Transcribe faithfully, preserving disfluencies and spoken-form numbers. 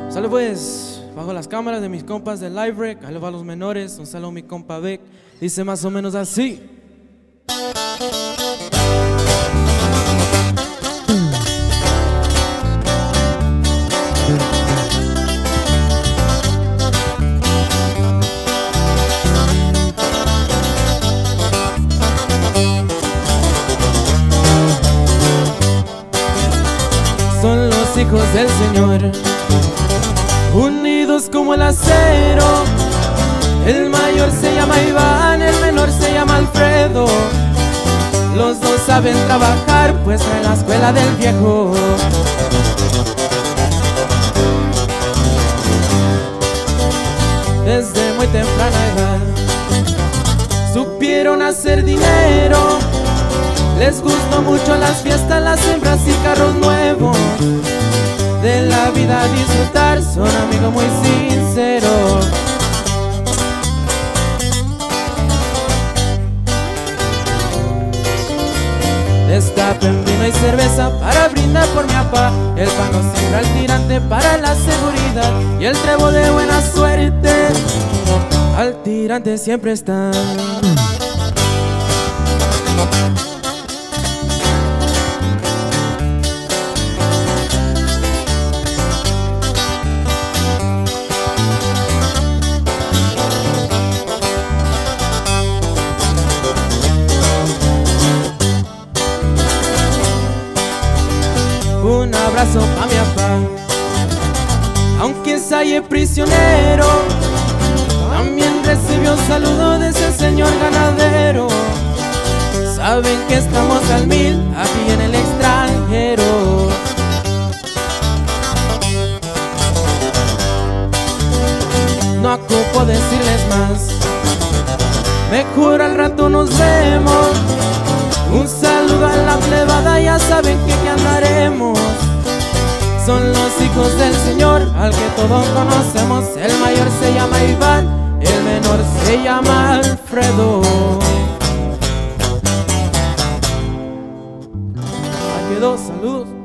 Sale pues, bajo las cámaras de mis compas de Live Rec, ahí les va a los menores, un saludo a mi compa Beck, dice más o menos así. Son los hijos del Señor, unidos como el acero. El mayor se llama Iván, el menor se llama Alfredo. Los dos saben trabajar, pues en la escuela del viejo. Desde muy temprana edad supieron hacer dinero. Les gustó mucho las fiestas, las hembras y carros nuevos. De la vida a disfrutar, son amigos muy sinceros. Destapen vino y cerveza para brindar por mi papá. El pan no siembra al tirante para la seguridad. Y el trevo de buena suerte al tirante siempre está. Un abrazo pa' mi papá, aunque se halle prisionero, también recibió saludo de ese señor ganadero. Saben que estamos al mil aquí en el extranjero. No ocupo decirles más, mejor al rato nos vemos. Un saludo a la plebada, ya saben que aquí andaremos. Son los hijos del Señor, al que todos conocemos. El mayor se llama Iván, el menor se llama Alfredo. Ahí quedó, saludos.